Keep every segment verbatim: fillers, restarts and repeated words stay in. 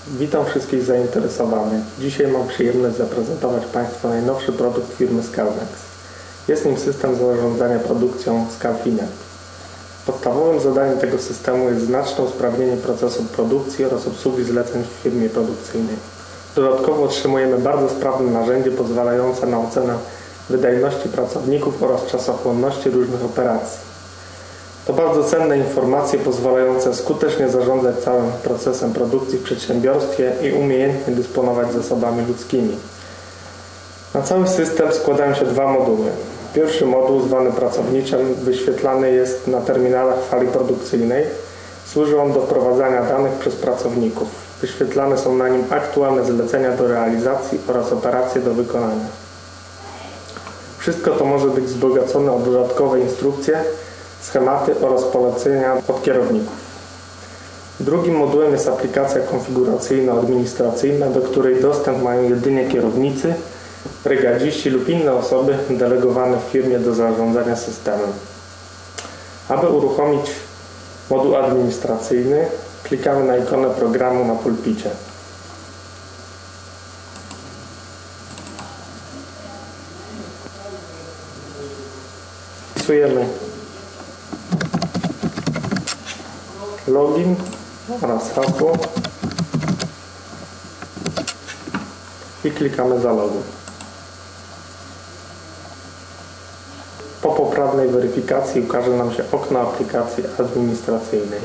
Witam wszystkich zainteresowanych. Dzisiaj mam przyjemność zaprezentować Państwu najnowszy produkt firmy Scalnex. Jest nim system zarządzania produkcją Scalfinet. Podstawowym zadaniem tego systemu jest znaczne usprawnienie procesu produkcji oraz obsługi zleceń w firmie produkcyjnej. Dodatkowo otrzymujemy bardzo sprawne narzędzie pozwalające na ocenę wydajności pracowników oraz czasochłonności różnych operacji. To bardzo cenne informacje pozwalające skutecznie zarządzać całym procesem produkcji w przedsiębiorstwie i umiejętnie dysponować zasobami ludzkimi. Na cały system składają się dwa moduły. Pierwszy moduł, zwany pracowniczym, wyświetlany jest na terminalach fali produkcyjnej. Służy on do wprowadzania danych przez pracowników. Wyświetlane są na nim aktualne zlecenia do realizacji oraz operacje do wykonania. Wszystko to może być wzbogacone o dodatkowe instrukcje, schematy oraz polecenia od kierowników. Drugim modułem jest aplikacja konfiguracyjno-administracyjna, do której dostęp mają jedynie kierownicy, brygadziści lub inne osoby delegowane w firmie do zarządzania systemem. Aby uruchomić moduł administracyjny, klikamy na ikonę programu na pulpicie. Wpisujemy login oraz hasło i klikamy zaloguj. Po poprawnej weryfikacji ukaże nam się okno aplikacji administracyjnej.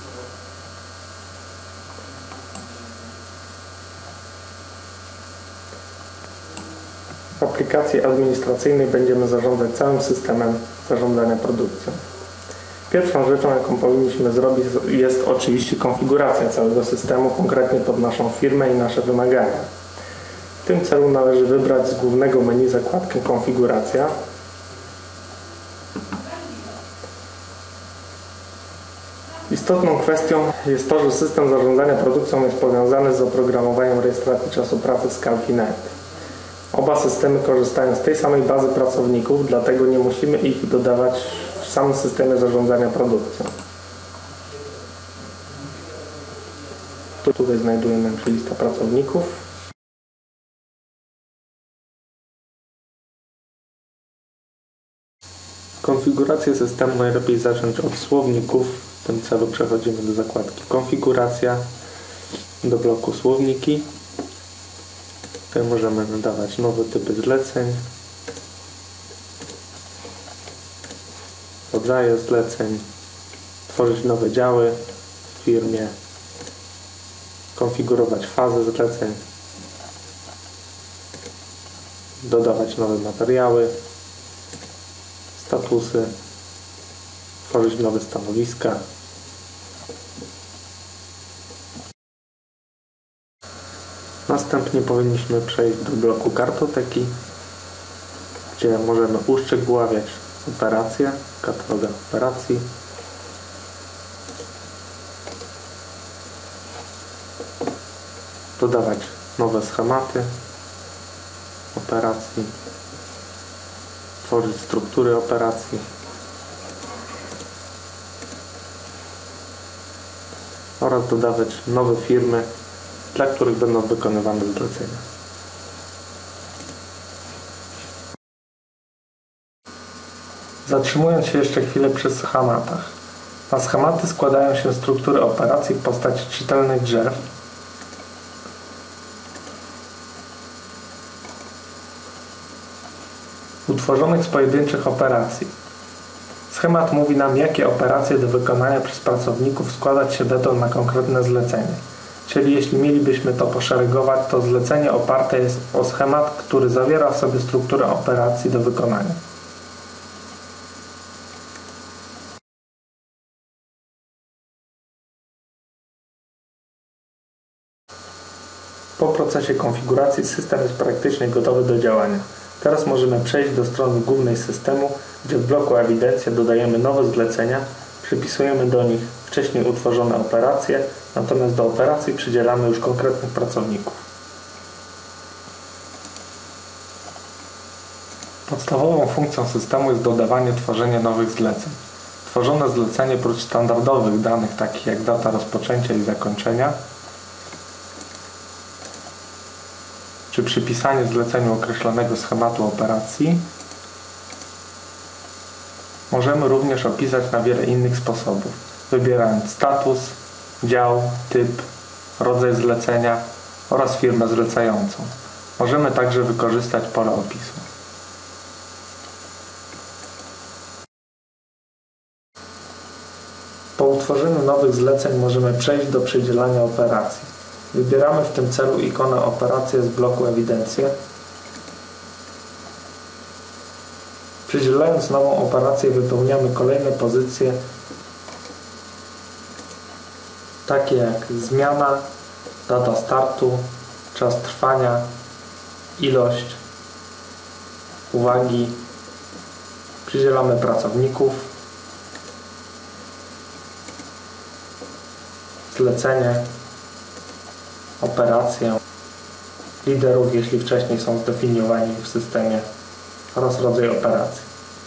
W aplikacji administracyjnej będziemy zarządzać całym systemem zarządzania produkcją. Pierwszą rzeczą, jaką powinniśmy zrobić, jest oczywiście konfiguracja całego systemu, konkretnie pod naszą firmę i nasze wymagania. W tym celu należy wybrać z głównego menu zakładkę Konfiguracja. Istotną kwestią jest to, że system zarządzania produkcją jest powiązany z oprogramowaniem rejestracji czasu pracy Scalfinet. Oba systemy korzystają z tej samej bazy pracowników, dlatego nie musimy ich dodawać w samym systemie zarządzania produkcją. Tutaj znajdujemy się lista pracowników. Konfigurację systemu najlepiej zacząć od słowników. W tym celu przechodzimy do zakładki Konfiguracja, do bloku Słowniki. Tutaj możemy nadawać nowe typy zleceń, rodzaje zleceń, tworzyć nowe działy w firmie, konfigurować fazy zleceń, dodawać nowe materiały, statusy, tworzyć nowe stanowiska. Następnie powinniśmy przejść do bloku Kartoteki, gdzie możemy uszczegóławiać operacje, katalog operacji, dodawać nowe schematy operacji, tworzyć struktury operacji oraz dodawać nowe firmy, dla których będą wykonywane zlecenia. Zatrzymując się jeszcze chwilę przy schematach. Na schematy składają się struktury operacji w postaci czytelnych drzew, utworzonych z pojedynczych operacji. Schemat mówi nam, jakie operacje do wykonania przez pracowników składać się będą na konkretne zlecenie. Czyli jeśli mielibyśmy to poszeregować, to zlecenie oparte jest o schemat, który zawiera w sobie strukturę operacji do wykonania. Po procesie konfiguracji system jest praktycznie gotowy do działania. Teraz możemy przejść do strony głównej systemu, gdzie w bloku Ewidencja dodajemy nowe zlecenia, przypisujemy do nich wcześniej utworzone operacje, natomiast do operacji przydzielamy już konkretnych pracowników. Podstawową funkcją systemu jest dodawanie, tworzenie nowych zleceń. Tworzone zlecenie prócz standardowych danych takich jak data rozpoczęcia i zakończenia czy przypisanie zleceniu określonego schematu operacji. Możemy również opisać na wiele innych sposobów, wybierając status, dział, typ, rodzaj zlecenia oraz firmę zlecającą. Możemy także wykorzystać pole opisu. Po utworzeniu nowych zleceń możemy przejść do przydzielania operacji. Wybieramy w tym celu ikonę Operacje z bloku Ewidencje. Przydzielając nową operację wypełniamy kolejne pozycje, takie jak zmiana, data startu, czas trwania, ilość, uwagi. Przydzielamy pracowników, zlecenie, operację, liderów, jeśli wcześniej są zdefiniowani w systemie, oraz rodzaj operacji.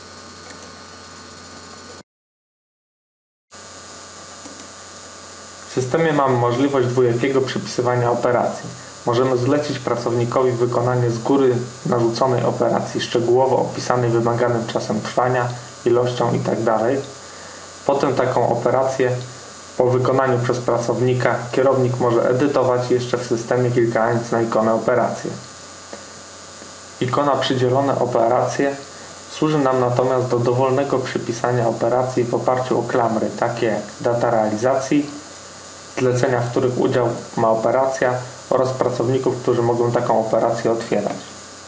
W systemie mamy możliwość dwojakiego przypisywania operacji. Możemy zlecić pracownikowi wykonanie z góry narzuconej operacji, szczegółowo opisanej wymaganym czasem trwania, ilością itd. Potem taką operację po wykonaniu przez pracownika kierownik może edytować jeszcze w systemie, klikając na ikonę operacji. Ikona przydzielone operacje służy nam natomiast do dowolnego przypisania operacji w oparciu o klamry, takie jak data realizacji, zlecenia, w których udział ma operacja oraz pracowników, którzy mogą taką operację otwierać.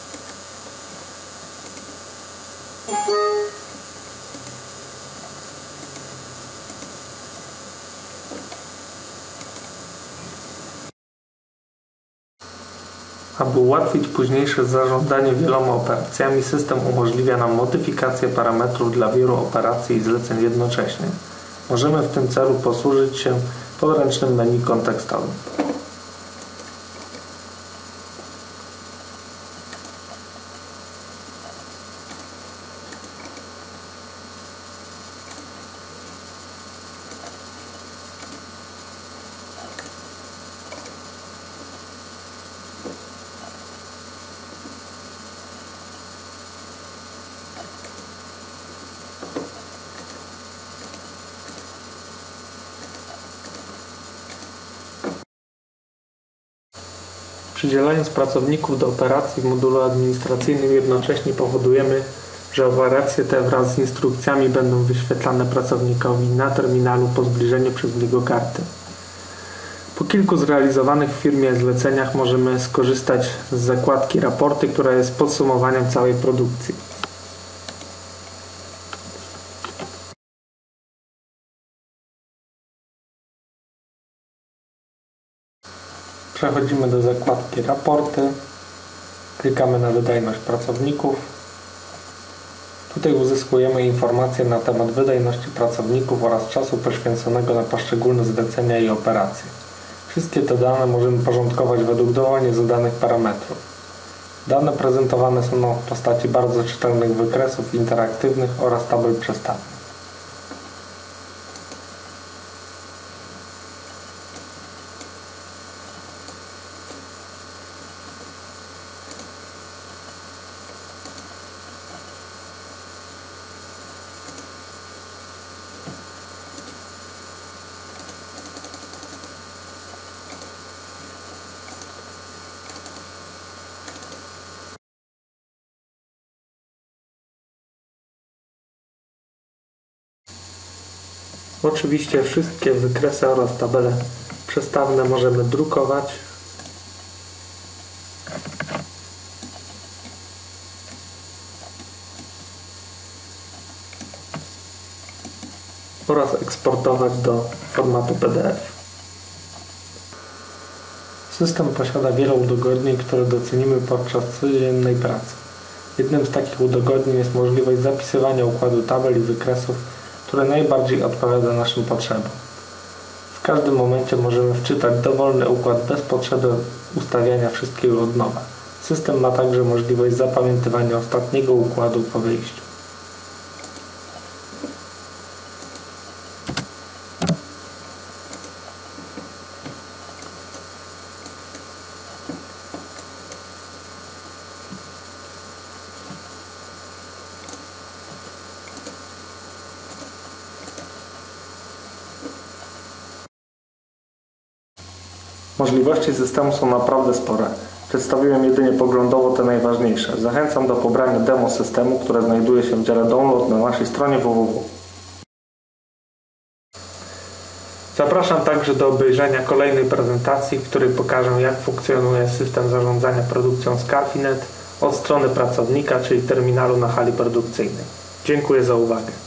Aby ułatwić późniejsze zarządzanie wieloma operacjami, system umożliwia nam modyfikację parametrów dla wielu operacji i zleceń jednocześnie. Możemy w tym celu posłużyć się podręcznym menu kontekstowym. Przydzielając pracowników do operacji w modulu administracyjnym jednocześnie powodujemy, że operacje te wraz z instrukcjami będą wyświetlane pracownikowi na terminalu po zbliżeniu przez niego karty. Po kilku zrealizowanych w firmie zleceniach możemy skorzystać z zakładki Raporty, która jest podsumowaniem całej produkcji. Przechodzimy do zakładki Raporty, klikamy na wydajność pracowników. Tutaj uzyskujemy informacje na temat wydajności pracowników oraz czasu poświęconego na poszczególne zlecenia i operacje. Wszystkie te dane możemy porządkować według dowolnie zadanych parametrów. Dane prezentowane są w postaci bardzo czytelnych wykresów interaktywnych oraz tabel przestawnych. Oczywiście wszystkie wykresy oraz tabele przestawne możemy drukować oraz eksportować do formatu P D F. System posiada wiele udogodnień, które docenimy podczas codziennej pracy. Jednym z takich udogodnień jest możliwość zapisywania układu tabel i wykresów, które najbardziej odpowiada naszym potrzebom. W każdym momencie możemy wczytać dowolny układ bez potrzeby ustawiania wszystkiego od nowa. System ma także możliwość zapamiętywania ostatniego układu po wyjściu. Możliwości systemu są naprawdę spore. Przedstawiłem jedynie poglądowo te najważniejsze. Zachęcam do pobrania demo systemu, które znajduje się w dziale Download na naszej stronie www. Zapraszam także do obejrzenia kolejnej prezentacji, w której pokażę, jak funkcjonuje system zarządzania produkcją Scarfinet od strony pracownika, czyli terminalu na hali produkcyjnej. Dziękuję za uwagę.